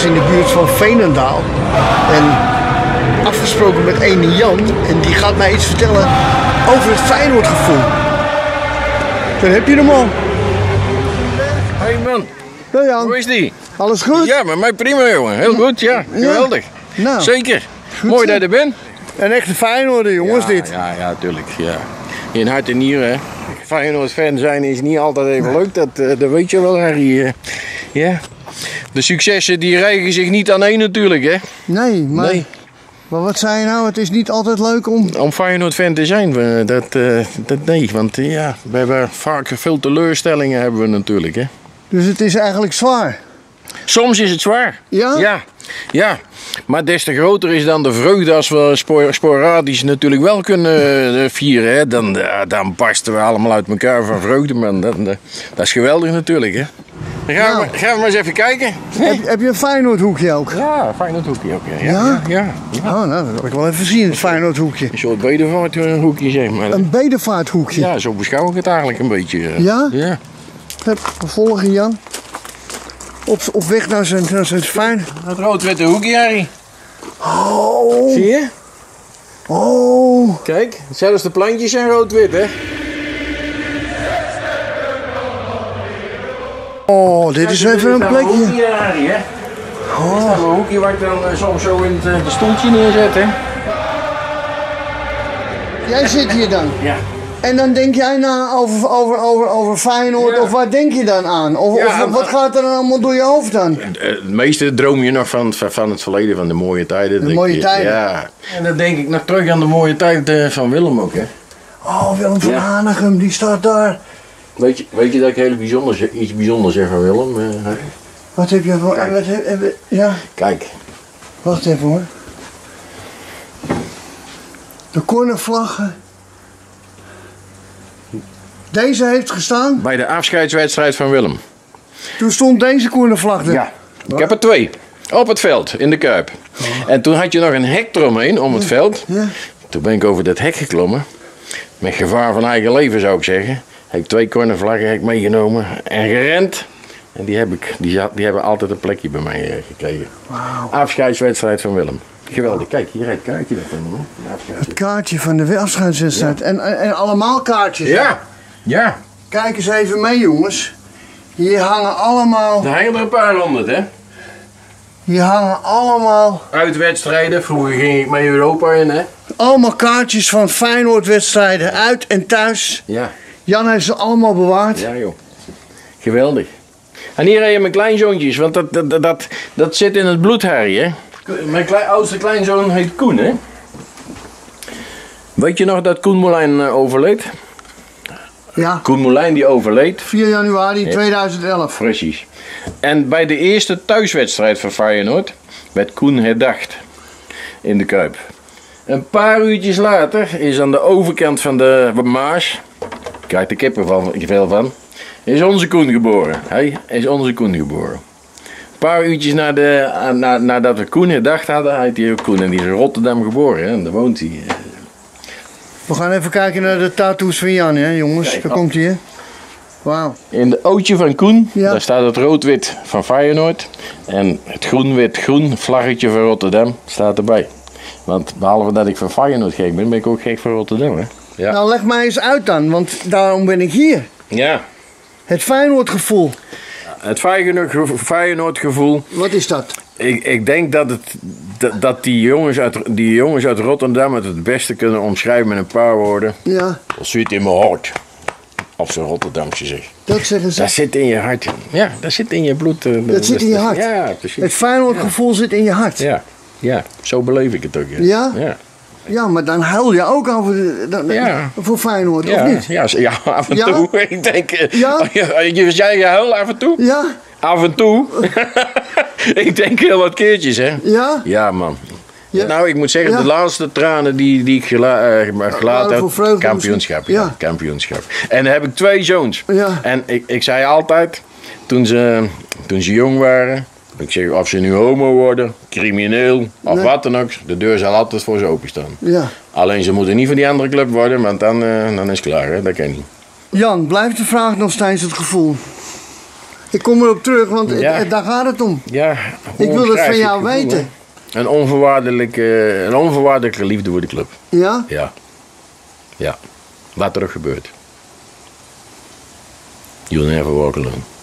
ergens in de buurt van Veenendaal. En afgesproken met ene Jan. En die gaat mij iets vertellen over het Feyenoordgevoel. Daar heb je hem al. Hey man, Ja, Jan. hoe is die? Alles goed? Ja, met mij prima jongen. Heel goed, ja. Geweldig. Nou, Zeker. goed, Mooi hè? dat je er bent. Een echte Feyenoorder, jongens, dit. Ja, tuurlijk. Ja. In hart en nieren, hè. Feyenoord-fan zijn is niet altijd even leuk, dat weet je wel, Harry. Ja. De successen die rijgen zich niet aan één natuurlijk, hè. Nee, maar... Nee. Maar wat zei je nou? Het is niet altijd leuk om... Om Feyenoord-fan te zijn, nee. Want ja, we hebben vaak veel teleurstellingen hebben we natuurlijk, hè. Dus het is eigenlijk zwaar. Soms is het zwaar. Ja? Ja. Maar des te groter is dan de vreugde als we sporadisch natuurlijk wel kunnen vieren. Hè. Dan barsten we allemaal uit elkaar van vreugde, man. Dat is geweldig natuurlijk, hè. Dan gaan we maar eens even kijken. Heb je een Feyenoordhoekje ook? Ja, Feyenoordhoekje ook. Ja? Ja. Oh, nou, dat wil ik wel even zien, het Feyenoordhoekje. Een soort bedevaarthoekje, zeg maar. Een bedevaarthoekje? Ja, zo beschouw ik het eigenlijk een beetje. Ja? Ja. We volgen Jan. Op weg naar zijn fijn. Het rood-witte hoekje, Harry. Oh. Zie je? Oh. Kijk, zelfs de plantjes zijn rood-wit, hè? Oh, dit is even een plekje. Hoekje, Harry, hè? Dit is een hoekje waar ik dan soms zo in het stoeltje neerzet, hè? Jij zit hier dan. Ja. En dan denk jij na over Feyenoord, Ja. of waar denk je dan aan? Of wat gaat er dan allemaal door je hoofd dan? Het meeste droom je nog van het verleden, van de mooie tijden. De mooie tijden. Ja. En dan denk ik nog terug aan de mooie tijd van Willem ook, hè? Oh, Willem van Hanegem, die staat daar. Weet je dat ik iets bijzonders zeg van Willem? Wat heb je voor... Ja, Kijk. wacht even hoor. De cornervlaggen. Deze heeft gestaan. Bij de afscheidswedstrijd van Willem. Toen stond deze cornervlag er. Ja. Ik heb er 2. Op het veld, in de Kuip. En toen had je nog een hek eromheen, om het veld. Ja. Toen ben ik over dat hek geklommen. Met gevaar van eigen leven zou ik zeggen. Heb ik 2 cornervlaggen meegenomen en gerend. En die hebben altijd een plekje bij mij gekregen. Wauw. Afscheidswedstrijd van Willem. Geweldig. Kijk, hier het kaartje daarvan. Het kaartje van de afscheidswedstrijd. Ja. En allemaal kaartjes. Ja. Kijk eens even mee, jongens. Hier hangen allemaal... Er hangen er een paar 100, hè? Hier hangen allemaal... Uitwedstrijden. Vroeger ging ik mee Europa in, hè? Allemaal kaartjes van Feyenoordwedstrijden uit en thuis. Ja. Jan heeft ze allemaal bewaard. Ja, joh. Geweldig. En hier heb je mijn kleinzoontjes, want dat zit in het bloed, Harry, hè? Mijn oudste kleinzoon heet Koen, hè? Weet je nog dat Koen Moulijn overleed? Ja. Koen Moulijn die overleed. 4 januari 2011. Precies. En bij de eerste thuiswedstrijd van Feyenoord werd Koen herdacht in de Kuip. Een paar uurtjes later is aan de overkant van de Maas, ik krijg de kippenvel van, is onze Koen geboren. Hij is onze Koen geboren. Een paar uurtjes nadat we Koen herdacht hadden, heet hij ook Koen. En die is in Rotterdam geboren, hè? En daar woont hij. We gaan even kijken naar de tattoos van Jan, hè, jongens. Kijk, Daar komt hij, hè. Wauw. In de ootje van Koen, Ja. daar staat het rood-wit van Feyenoord. En het groen-wit-groen vlaggetje van Rotterdam staat erbij. Want behalve dat ik van Feyenoord gek ben ik ook gek van Rotterdam, hè. Ja. Nou, leg mij eens uit dan, want daarom ben ik hier. Ja. Het Feyenoordgevoel. Het Feyenoordgevoel. Wat is dat? Ik denk dat die jongens uit Rotterdam het beste kunnen omschrijven met een paar woorden. Ja, Dat zit in mijn hart. Of zo Rotterdamse zegt. dat zeggen ze. Dat zit in je hart. Ja, dat zit in je bloed. Dat zit in je hart. Ja, precies. Het Feyenoordgevoel zit in je hart. Ja, zo beleef ik het ook. Ja? Ja. Ja, maar dan huil je ook over voor Feyenoord, of niet? Ja, af en Ja? toe. Ik denk, Ja? jij huil af en toe? Ja? Af en toe. Ik denk heel wat keertjes, hè? Ja? Ja, man. Ja. Nou, ik moet zeggen, Ja. de laatste tranen die ik gelaten voor heb, vreugde kampioenschap. misschien? Ja. Kampioenschap. En dan heb ik 2 zoons. Ja. En ik zei altijd, toen ze jong waren, ik zeg, of ze nu homo worden, crimineel, of Nee. wat dan ook, de deur zal altijd voor ze openstaan. Ja. Alleen ze moeten niet van die andere club worden, want dan is het klaar, hè? Dat kan niet. Jan, blijft de vraag nog steeds het gevoel? Ik kom erop terug, want Ja. daar gaat het om. Ja, Ik wil het van jou weten. Een onvoorwaardelijke liefde voor de club. Ja? Ja. Ja. Wat er ook gebeurt. You'll never walk alone.